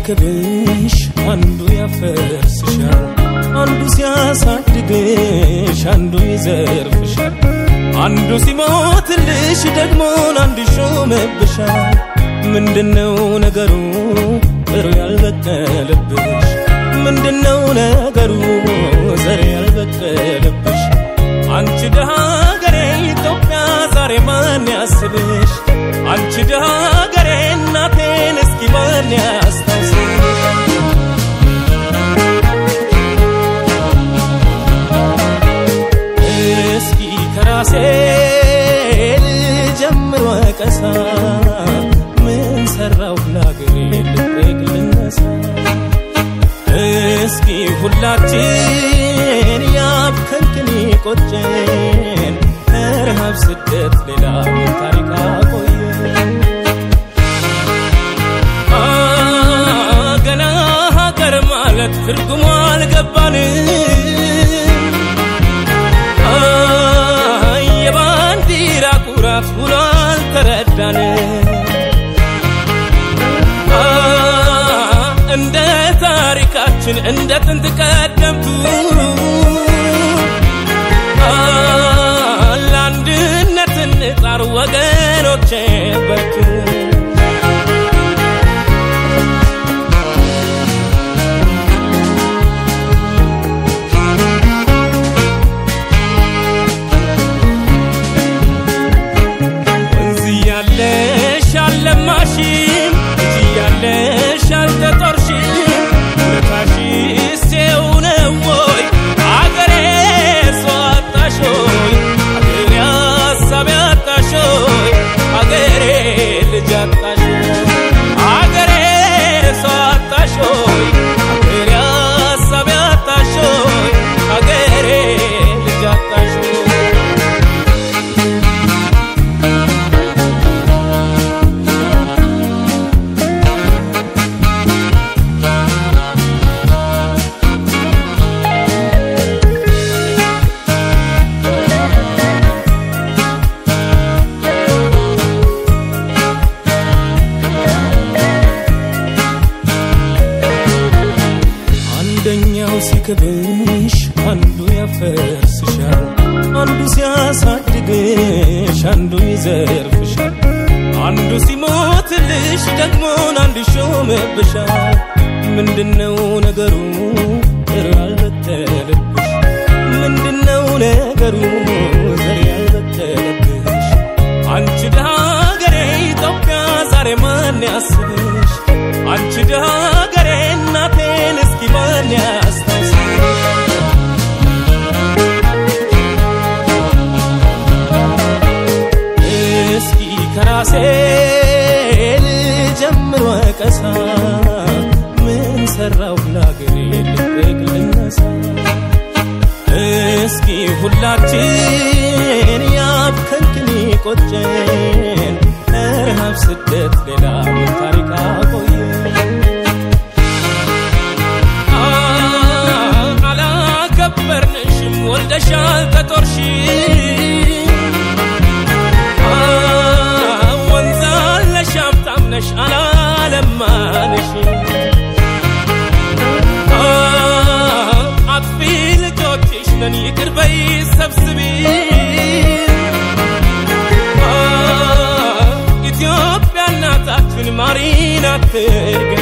ሲያከብሽ አንዱ ያፈርስሻል አንዱ ሲያሳድግሽ አንዱ ይዘርፍሻል አንዱ ሲሞትልሽ ደግሞ አንዱ ሾመብሻል ምንድነው ነገሩ ዘር ያልበቀለብሽ ምንድነው ነገሩ ዘር ያልበቀለብሽ አንቺ ደሃ ሀገሬ ኢትዮጵያ ዛሬ ማን ያስብሽ አንቺ ደሃ ሀገሬ እናቴን እስኪ ማን ያስታውስሽ እስኪ ከራሴ ልጀምር ወቀሳ ምን ሰራው ለሀገሬ ልጠይቅ ልነሳ እስኪ ሁላችን ያብከንክኒ ቆጨን ረሃብ ስደት ሌላ ታሪክ አቆየን ገና ሀገር ማለት ትርጉሙ አልገባንም የባንዲራ ኩራት ብሎ አልተረዳንም እንደ ታሪካችን እንደ ጥንት ቀደምቱ ለአንድነት እንጣር ወገኖቼ በርቱ ወንዝ ያለሽ አለማሽም እጅ ያለሽ አልተጦርሽም ሲያከብሽ አንዱ ያፈርስሻል አንዱ ሲያሳድግሽ አንዱ ይዘርፍሻል አንዱ ሲሞትልሽ ደግሞ አንዱ ሾመብሻል ምንድነው ነገሩ ዘር ያልበቀለብሽ ምንድነው ነገሩ ዘር ያልበቀለብሽ አንቺ ደሃ ሀገሬ ኢትዮጵያ ዛሬ ማን ያስብሽ አንቺ ደሃ ሀገሬ እናቴን እስኪ ማን ያስታውስሽ እስኪ ከራሴ ልጀምር ወቀሳ ምን ሰራው ለሀገሬ ልጠይቅ ልነሳ እስኪ ሁላችን ያብከንክኒ ቆጨን ረሃብ ስደት ሌላ ታሪክ አቆየን አላከበርንሽም ወልደሻል ተጦርሽም ወንዛለሽ ሀብታምነሽ አላለማንሽም አጥፊ ልጆችሽ ነን ይቅር በይ ሰብስቢ ኢትዮጵያ እናታችን ማሪን አትርገ